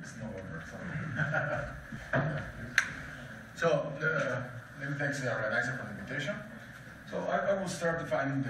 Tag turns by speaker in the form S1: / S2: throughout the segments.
S1: It's no longer, sorry. So, let me thank the organizer for the invitation. So I will start defining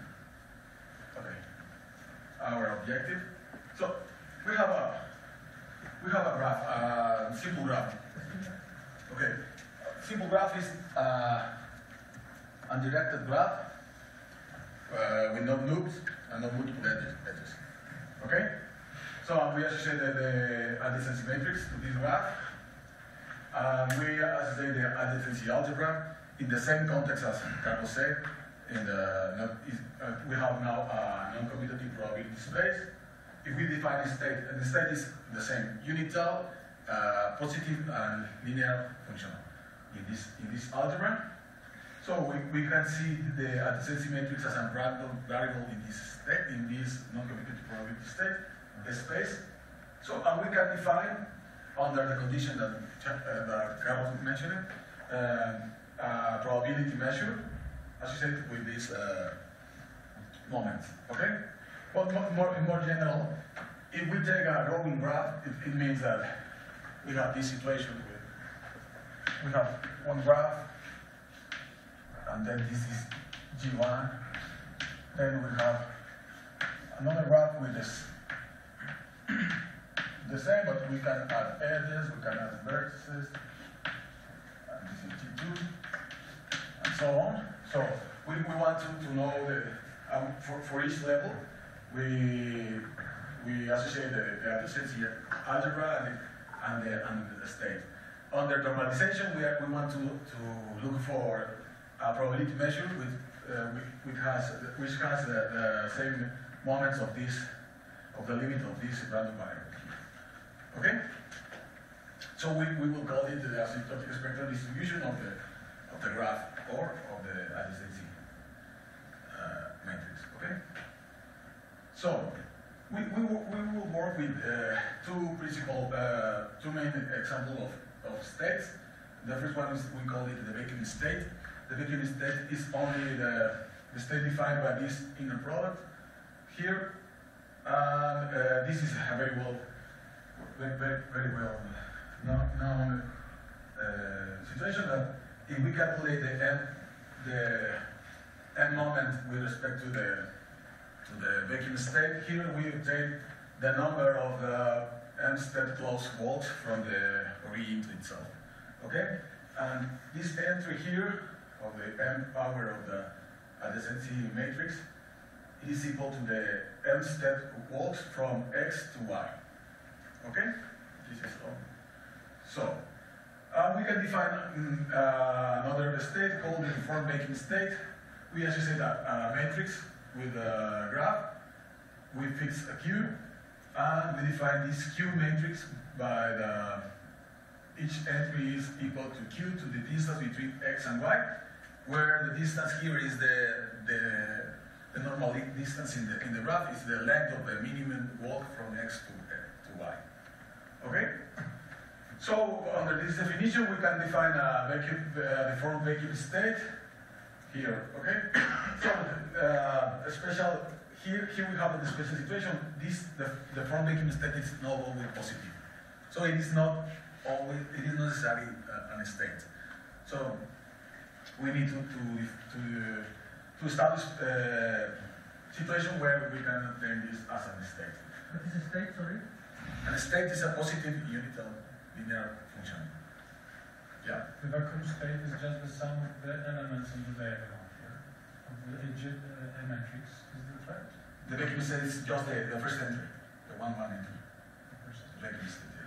S1: our objective. So we have a graph, a simple graph. Okay, simple graph is undirected graph with no loops and no multiple edges. Okay, so we associate the adjacency matrix to this graph. We associate the adjacency algebra in the same context as Carlos said. We have now a non-commutative probability space. If we define a state, and the state is the same, unital, positive, and linear functional in this algebra. So we can see the adjacency matrix as a random variable in this state, in this non-commutative probability state, the space. So and we can define under the condition that Carlos mentioned, probability measure associated with this moment. Okay. But in more general, if we take a rolling graph, it means that we have this situation we have one graph, and then this is G1. Then we have another graph with this the same, but we can add edges, we can add vertices, and this is G2, and so on. So we want to know for each level, we associate the adjacency algebra and the state. Under normalization, we want to look for a probability measure which has the same moments of the limit of this random variable. Okay? So we will call it the asymptotic spectral distribution of the graph or of the adjacency matrix. Okay? So we will work with two main examples of states. The first one is, we call it the vacuum state. The vacuum state is only the state defined by this inner product here. And this is a very well known situation that if we calculate the n moment with respect to the vacuum state, here we obtain the number of the n-state closed walls from the origin to itself. Okay? And this entry here of the n power of the adjacency matrix is equal to the n-state walls from x to y. Okay? This is all. So, we can define another state called the uniform vacuum state. We associate a matrix with a graph. We fix a Q, and we define this Q matrix by each entry is equal to Q to the distance between x and y, where the distance here is the normal distance in the graph is the length of the minimum walk from x to y. Okay? So under this definition, we can define a deformed vacuum state here. Okay? So here we have the special situation. The deformed vacuum state is not always positive. So it is not necessarily a state. So we need to establish a situation where we can obtain this as a state.
S2: What is a state, sorry?
S1: And a state is a positive unital linear function. Yeah.
S3: The vacuum state is just the sum of the elements of the diagonal here, of the matrix. Is that right?
S1: The vacuum state is just the first entry, the 1-1 entry. The vacuum state, yeah.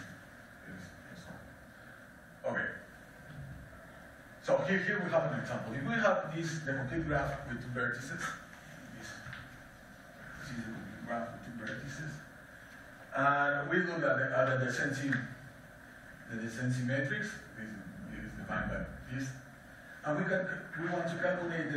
S1: Okay. So here we have an example. If we have the complete graph with two vertices, this is the complete graph with two vertices, and we look at the adjacency matrix. This is defined by this, and we want to calculate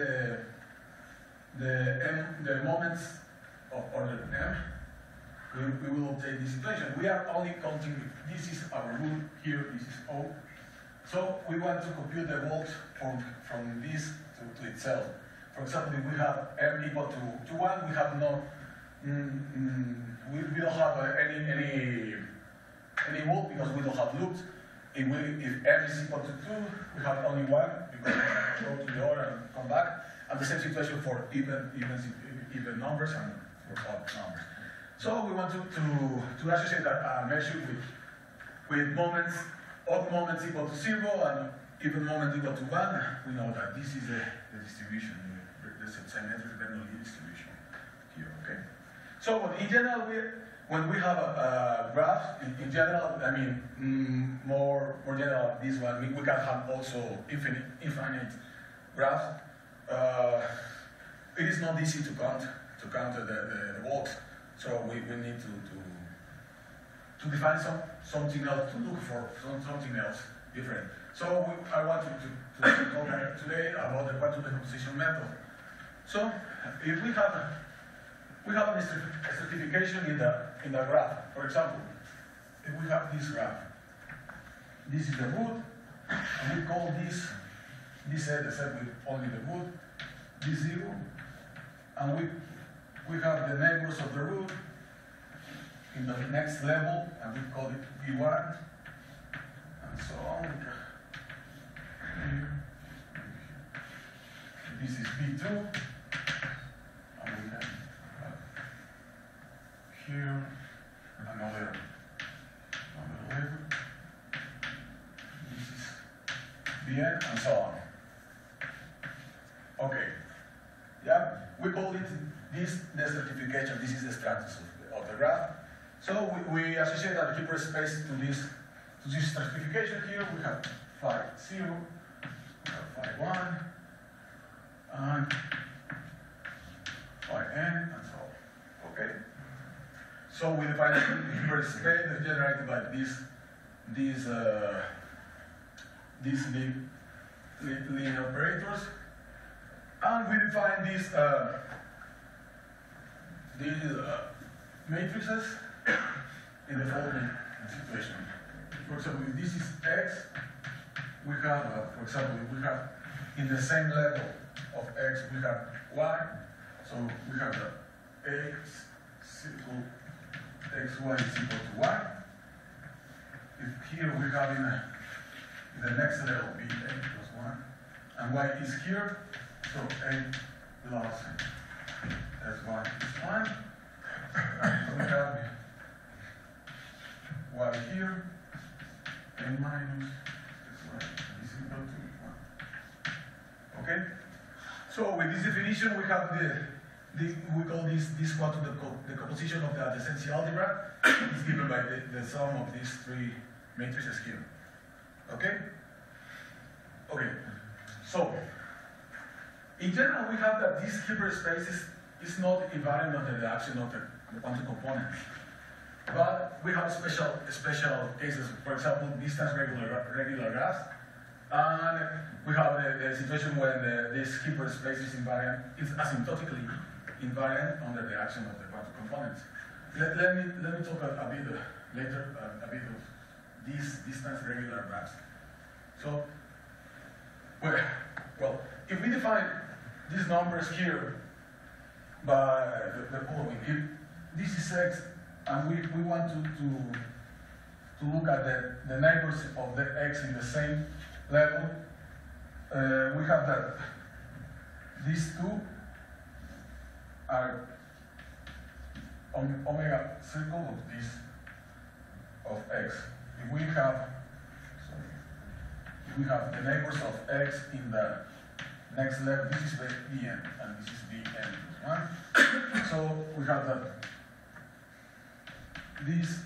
S1: the moments of order m. We will obtain this equation. We are only counting. This is our rule here. This is O. So we want to compute the walks from this to itself. For example, if we have m equal to 1, we have no, we don't have any any wall because we don't have loops. If n is equal to 2, we have only 1 because we go to the other and come back. And the same situation for even numbers and for odd numbers. So we want to associate a measure with moments, odd moments equal to 0 and even moments equal to 1. We know that this is the distribution, the symmetric Bernoulli distribution here, okay? So in general, when we have a graph, in general, I mean, more general, this one, we can have also infinite graphs. It is not easy to count the walks, so we need to define something else, to look for something else different. So I want to talk today about the quantum decomposition method. So if we have a stratification in the graph, for example, if we have this graph, this is the root, and we call this set the set with only the root, this 0, and we have the neighbors of the root in the next level, and we call it B1, and so on. Here. This is B2, and we have here another level. This is Bn, and so on. Okay. Yeah, we call it the stratification. This is the status of the graph. So we associate our hyperspace to this stratification here. We have phi 0, we have phi 1, and phi n, and so on. Okay. So we define a hyperspace that's generated by these linear operators. And we define these matrices in the following situation. For example, if this is x, we have, for example, if we have in the same level of x, we have y. So we have xy is equal to y. If here we have in the next level be a plus 1, and y is here. So a plus s1 is 1, and we have y here, a minus s1 is equal to 1. Okay? So with this definition, we have we call this quantum decomposition of the adjacency algebra. It's given by the sum of these three matrices here. Okay? Okay. So in general, we have that this hyperspace is not invariant under the action of the quantum components. But we have special cases, for example, distance regular graphs. And we have the situation when this hyperspace is invariant, is asymptotically invariant under the action of the quantum components. Let me talk a bit later of these distance regular graphs. So, well, if we define these numbers here by the following, if this is x, and we want to look at the neighbors of the x in the same level, we have that these two are omega circle of this of x. If we have the neighbors of x in the next level, this is Bn and this is Bn plus 1. So we have that these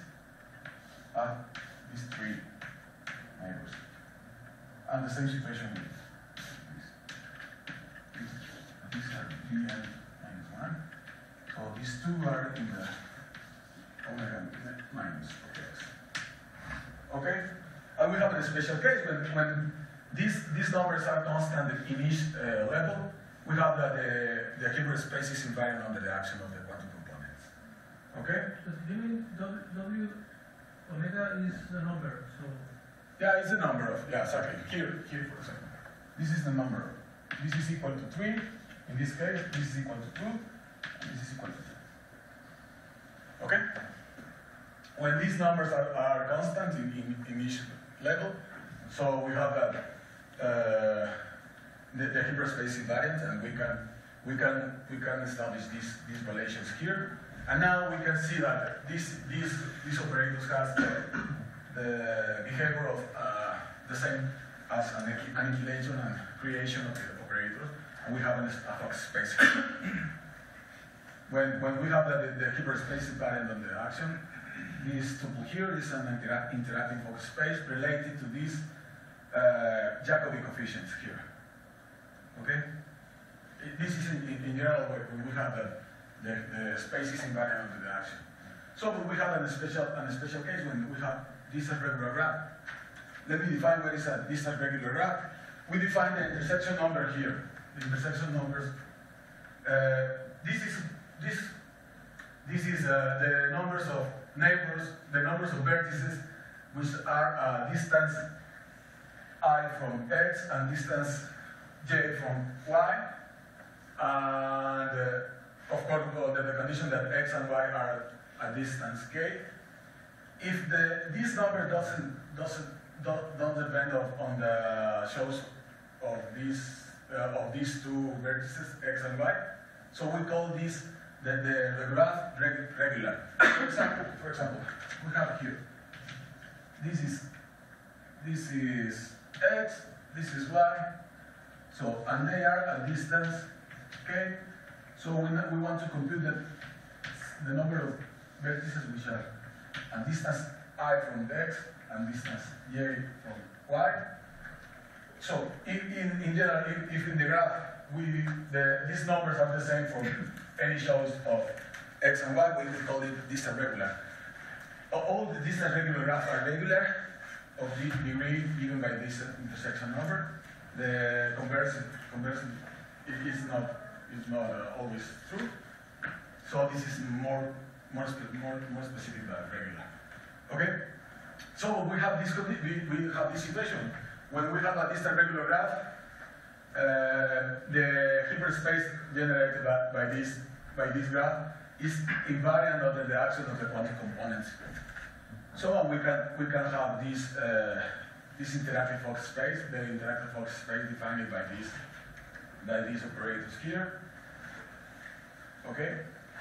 S1: three neighbors. And the same situation with these are Bn minus 1. So these two are in the omega minus of x. Okay? And we have a special case when these numbers are constant in each level, we have that the hyperspace is invariant under the action of the quantum components. Okay?
S2: So do you mean W omega is the number? So
S1: yeah, it's a number of, yeah, exactly. Here for example. This is the number. This is equal to 3. In this case, this is equal to 2. And this is equal to 2. Okay? when these numbers are constant in each level, so we have that the hyperspace invariant, and we can establish these relations here. And now we can see that these operators has the behavior of the same as an annihilation and creation of the operators, and we have a Fox space. When we have the hyperspace invariant on the action, this tuple here is an interacting Fox space related to these Jacobi coefficients here. Okay? This is in general when we have the space is invariant to the action. So we have a special case when we have this regular graph. Let me define what is this regular graph. We define the intersection number here. The intersection numbers. This is the numbers of neighbors, the numbers of vertices, which are distance I from x and distance j from y, and of course the condition that x and y are a distance k. If this number don't depend on the shows of these two vertices x and y, so we call this the graph regular. For example, we have here. This is x, this is y. So, and they are at distance k. So we want to compute the number of vertices which are at distance I from x and distance j from y. So in general, if in the graph these numbers are the same for any shows of x and y, we will call it distant regular. All the distant regular graphs are regular of the degree given by this intersection number. The conversion is not always true. So this is more specific than regular. Okay. So we have this situation when we have a distant regular graph. The hyperspace generated by this graph is invariant under the action of the quantum components. So we can have this interactive Fox space, the interactive Fox space defined by these operators here. Okay.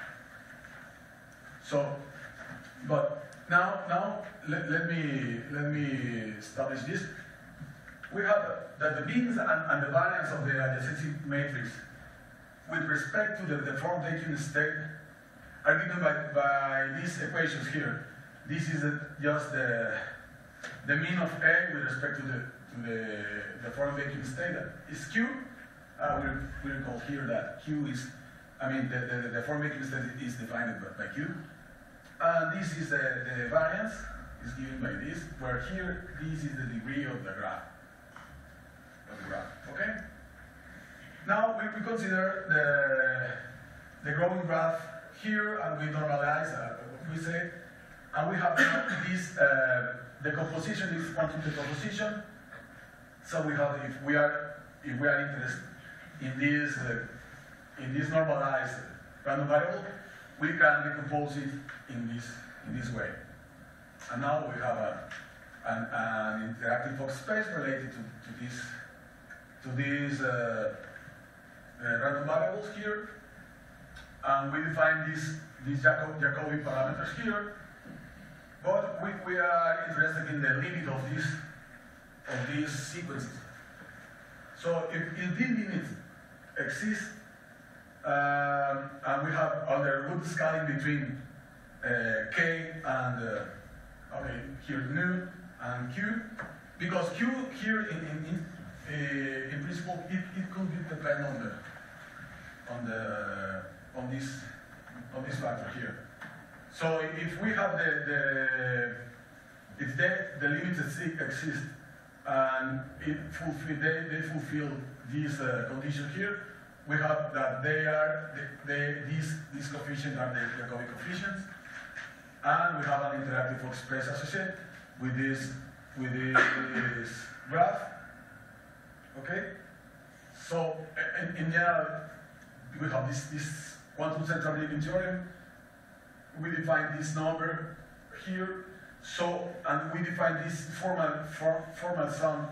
S1: So, but now let me establish this. We have that the means and the variance of the adjacency matrix with respect to the form vacuum state are given by these equations here. This is just the mean of A with respect to the form vacuum state is Q. We recall here that Q is, the form vacuum state is defined by Q. And this is the variance is given by this, where here this is the degree of the graph. Okay? Now we consider the growing graph here, and we normalize what we say, and we have this decomposition, this quantum decomposition. So we have, if we are interested in this normalized random variable, we can decompose it in this way. And now we have an interactive Fox space related to these random variables here, and we define these Jacobi parameters here. But we are interested in the limit of these sequences. So if this limit exists, and we have under root scaling between k and here nu and q, because q here in principle it could depend on this factor here. So if we have if the limits exist and they fulfill this condition here, we have that these coefficients are the Jacobi coefficients, and we have an interactive Fox space associated with this graph. Okay. So in general, we have this quantum central limit theorem. We define this number here. So, and we define this formal sum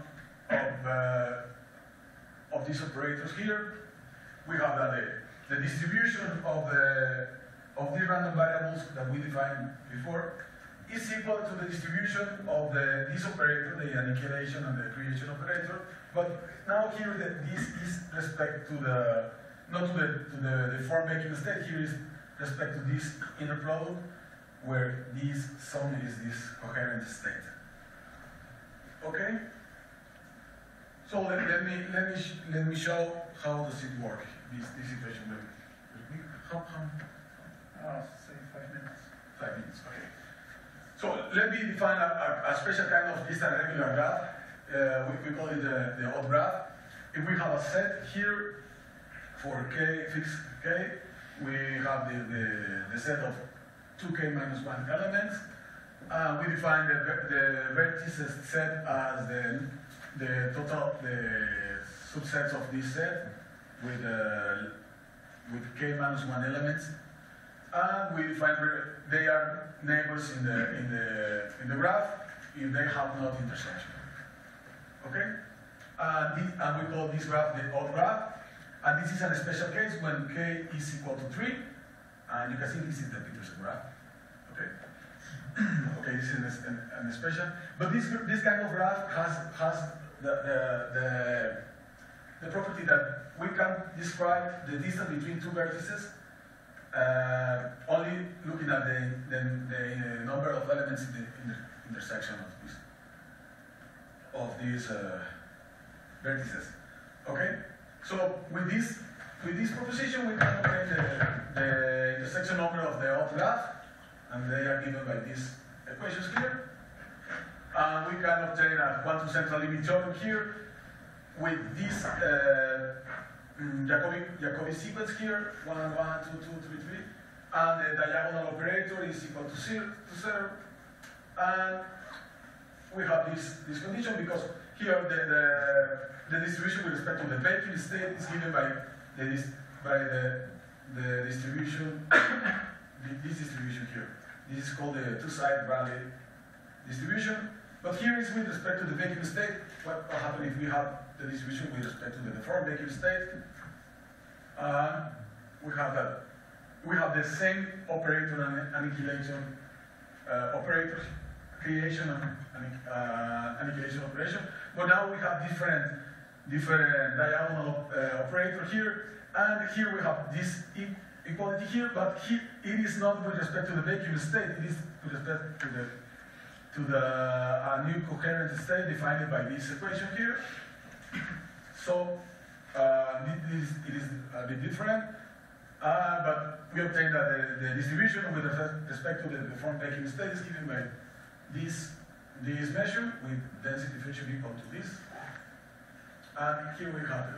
S1: of these operators here. We have that the distribution of these random variables that we defined before is equal to the distribution of this operator, the annihilation and the creation operator. But now here this is respect to the not to the form making state. Here is respect to this inner product, where this sum is this coherent state. Okay. So let me show how does it work. This equation. How?
S3: Say 5 minutes.
S1: 5 minutes. Okay. So let me define a special kind of distant regular graph. We call it the odd graph. If we have a set here for k, fixed k, we have the set of 2k minus 1 elements. We define the vertices set as the subsets of this set with k minus 1 elements. And we define they are neighbors in the graph if they have not intersection. Okay? And we call this graph the odd graph. And this is a special case when k is equal to 3. And you can see this is the Petersen graph. Okay? Okay, this is an special. But this kind of graph has the property that we can describe the distance between two vertices only looking at the number of elements in the intersection of these vertices. Okay, so with this proposition we can obtain the intersection number of the odd graph, and they are given by these equations here. And we can obtain a quantum central limit theorem here with this Jacobi sequence here, 1, 1, 2, 2, 3, 3, and the diagonal operator is equal to 0. And we have this condition because here the distribution with respect to the vacuum state is given by the distribution, this distribution here. This is called the two-side Rayleigh distribution. But here is with respect to the vacuum state. What will happen if we have the distribution with respect to the deformed vacuum state? We have the same operator and annihilation operator, creation and annihilation operation. But now we have different diagonal operator here, and here we have this equality here. But it is not with respect to the vacuum state. It is with respect to the new coherent state defined by this equation here. So it is a bit different, but we obtain that the distribution with respect to the deformed vacuum state is given by this measure with density function equal to this. And here we have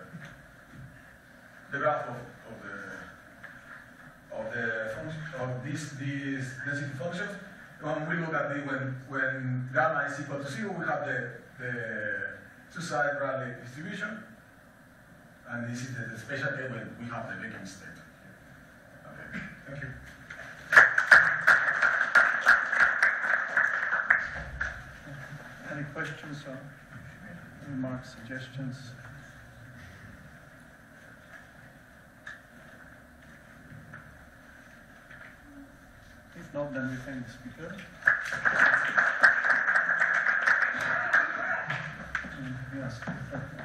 S1: the graph of these density functions. When we look at when gamma is equal to 0, we have the two-side Rayleigh distribution, and this is the special case when we have the vacuum state. Okay, thank you.
S4: Any questions or remarks, suggestions? If not, then we thank the speaker. Yes.